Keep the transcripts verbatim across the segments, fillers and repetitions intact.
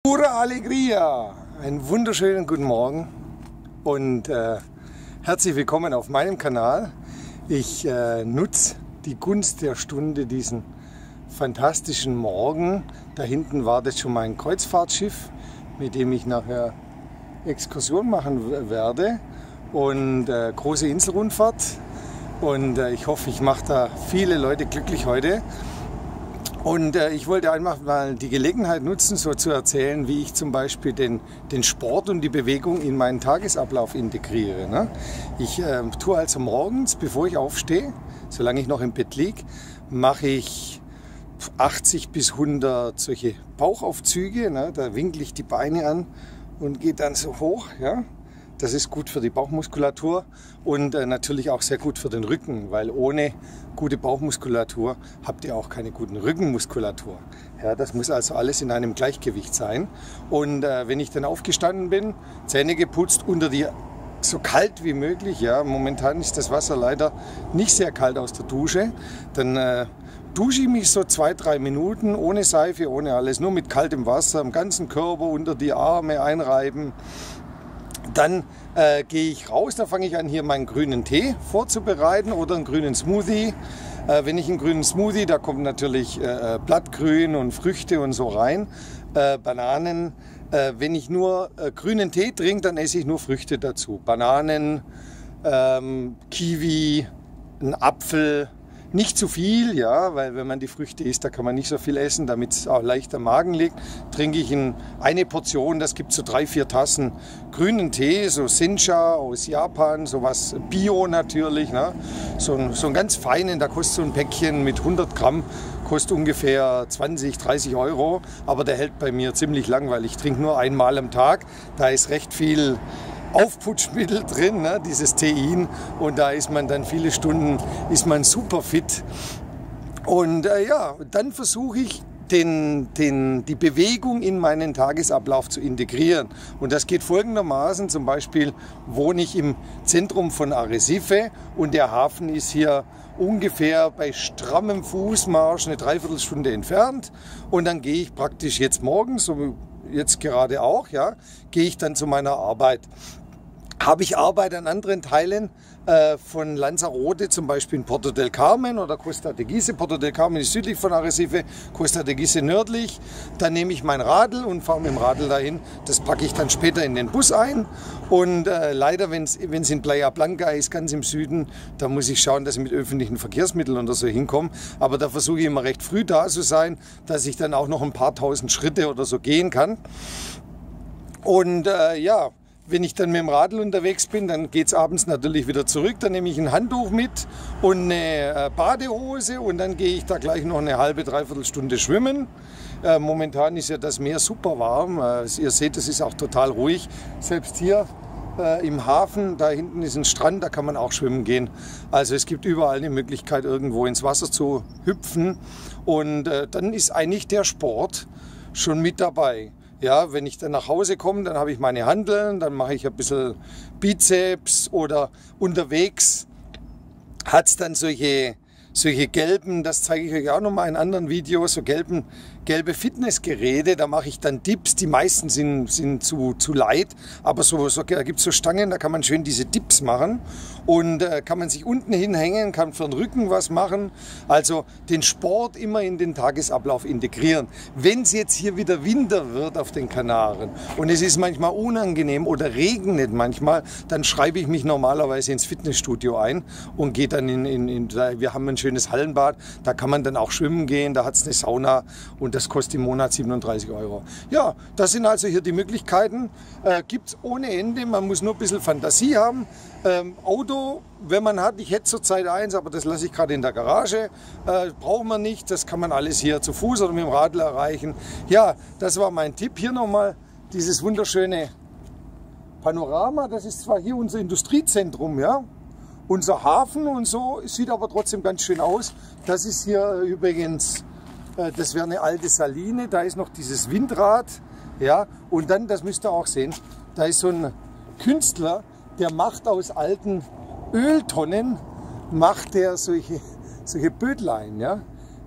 Pura Alegria! Einen wunderschönen guten Morgen und äh, herzlich willkommen auf meinem Kanal. Ich äh, nutze die Gunst der Stunde, diesen fantastischen Morgen. Da hinten wartet schon mein Kreuzfahrtschiff, mit dem ich nachher Exkursion machen werde und äh, große Inselrundfahrt. Und äh, ich hoffe, ich mache da viele Leute glücklich heute. Und äh, ich wollte einfach mal die Gelegenheit nutzen, so zu erzählen, wie ich zum Beispiel den, den Sport und die Bewegung in meinen Tagesablauf integriere. Ne? Ich äh, tue also morgens, bevor ich aufstehe, solange ich noch im Bett liege, mache ich achtzig bis hundert solche Bauchaufzüge. Ne? Da winkle ich die Beine an und gehe dann so hoch. Ja? Das ist gut für die Bauchmuskulatur und äh, natürlich auch sehr gut für den Rücken, weil ohne gute Bauchmuskulatur habt ihr auch keine guten Rückenmuskulatur. Ja, das muss also alles in einem Gleichgewicht sein. Und äh, wenn ich dann aufgestanden bin, Zähne geputzt, unter die so kalt wie möglich, ja, momentan ist das Wasser leider nicht sehr kalt aus der Dusche, dann äh, dusche ich mich so zwei, drei Minuten ohne Seife, ohne alles, nur mit kaltem Wasser, am ganzen Körper, unter die Arme einreiben. Dann äh, gehe ich raus, da fange ich an, hier meinen grünen Tee vorzubereiten oder einen grünen Smoothie. Äh, wenn ich einen grünen Smoothie, da kommt natürlich äh, Blattgrün und Früchte und so rein, äh, Bananen. Äh, wenn ich nur äh, grünen Tee trinke, dann esse ich nur Früchte dazu. Bananen, ähm, Kiwi, ein Apfel. Nicht zu viel, ja, weil wenn man die Früchte isst, da kann man nicht so viel essen, damit es auch leicht am Magen liegt. Trinke ich in eine Portion, das gibt so drei, vier Tassen grünen Tee, so Sencha aus Japan, sowas Bio natürlich, ne? so, ein, so einen ganz feinen, da kostet so ein Päckchen mit hundert Gramm, kostet ungefähr zwanzig, dreißig Euro, aber der hält bei mir ziemlich lang, weil ich trinke nur einmal am Tag, da ist recht viel Aufputschmittel drin, ne, dieses Tein, und da ist man dann viele Stunden, ist man super fit. Und äh, ja, dann versuche ich den, den, die Bewegung in meinen Tagesablauf zu integrieren. Und das geht folgendermaßen: Zum Beispiel wohne ich im Zentrum von Arrecife und der Hafen ist hier ungefähr bei strammem Fußmarsch eine Dreiviertelstunde entfernt. Und dann gehe ich praktisch jetzt morgens, so jetzt gerade auch, ja, gehe ich dann zu meiner Arbeit. Habe ich Arbeit an anderen Teilen äh, von Lanzarote, zum Beispiel in Porto del Carmen oder Costa Teguise. Porto del Carmen ist südlich von Arrecife, Costa Teguise nördlich. Dann nehme ich mein Radl und fahre mit dem Radl dahin. Das packe ich dann später in den Bus ein. Und äh, leider, wenn es in Playa Blanca ist, ganz im Süden, da muss ich schauen, dass ich mit öffentlichen Verkehrsmitteln oder so hinkomme. Aber da versuche ich immer recht früh da zu sein, dass ich dann auch noch ein paar tausend Schritte oder so gehen kann. Und äh, ja, wenn ich dann mit dem Radl unterwegs bin, dann geht es abends natürlich wieder zurück. Dann nehme ich ein Handtuch mit und eine Badehose und dann gehe ich da gleich noch eine halbe, dreiviertel Stunde schwimmen. Äh, momentan ist ja das Meer super warm. Äh, ihr seht, es ist auch total ruhig. Selbst hier äh, im Hafen, da hinten ist ein Strand, da kann man auch schwimmen gehen. Also es gibt überall eine Möglichkeit, irgendwo ins Wasser zu hüpfen. Und äh, dann ist eigentlich der Sport schon mit dabei. Ja, wenn ich dann nach Hause komme, dann habe ich meine Hanteln, dann mache ich ein bisschen Bizeps oder unterwegs hat es dann solche, solche gelben, das zeige ich euch auch nochmal in anderen Videos, so gelben, gelbe Fitnessgeräte, da mache ich dann Dips, die meisten sind, sind zu, zu light, aber so, so, da gibt es so Stangen, da kann man schön diese Dips machen und äh, kann man sich unten hinhängen, kann für den Rücken was machen, also den Sport immer in den Tagesablauf integrieren. Wenn es jetzt hier wieder Winter wird auf den Kanaren und es ist manchmal unangenehm oder regnet manchmal, dann schreibe ich mich normalerweise ins Fitnessstudio ein und gehe dann in, in, in, wir haben ein schönes Hallenbad, da kann man dann auch schwimmen gehen, da hat es eine Sauna und das kostet im Monat siebenunddreißig Euro. Ja, das sind also hier die Möglichkeiten. Äh, gibt es ohne Ende, man muss nur ein bisschen Fantasie haben. Ähm, Auto, wenn man hat, ich hätte zurzeit eins, aber das lasse ich gerade in der Garage, äh, braucht man nicht, das kann man alles hier zu Fuß oder mit dem Radl erreichen. Ja, das war mein Tipp. Hier nochmal dieses wunderschöne Panorama, das ist zwar hier unser Industriezentrum, ja, unser Hafen und so, sieht aber trotzdem ganz schön aus. Das ist hier übrigens, äh, das wäre eine alte Saline, da ist noch dieses Windrad, ja, und dann, das müsst ihr auch sehen, da ist so ein Künstler, der macht aus alten Öltonnen, macht der solche, solche Bötlein, ja.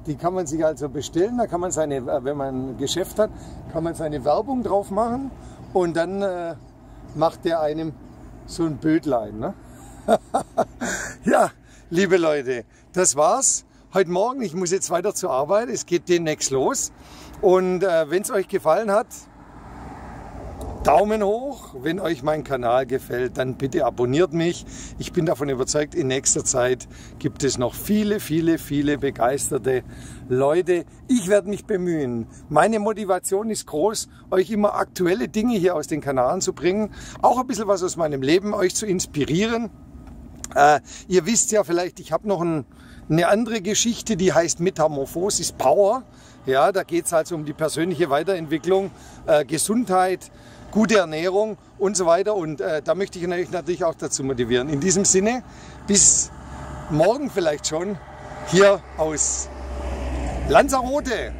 Die kann man sich also bestellen, da kann man seine, wenn man ein Geschäft hat, kann man seine Werbung drauf machen und dann äh, macht der einem so ein Bödlein. Ne? Ja, liebe Leute, das war's heute Morgen. Ich muss jetzt weiter zur Arbeit, es geht demnächst los. Und äh, wenn es euch gefallen hat, Daumen hoch. Wenn euch mein Kanal gefällt, dann bitte abonniert mich. Ich bin davon überzeugt, in nächster Zeit gibt es noch viele, viele, viele begeisterte Leute. Ich werde mich bemühen. Meine Motivation ist groß, euch immer aktuelle Dinge hier aus den Kanaren zu bringen. Auch ein bisschen was aus meinem Leben, euch zu inspirieren. Äh, ihr wisst ja vielleicht, ich habe noch ein, eine andere Geschichte, die heißt Metamorphosis Power. Ja, da geht es also um die persönliche Weiterentwicklung, äh, Gesundheit, gute Ernährung und so weiter. Und äh, da möchte ich euch natürlich auch dazu motivieren. In diesem Sinne, bis morgen vielleicht schon hier aus Lanzarote.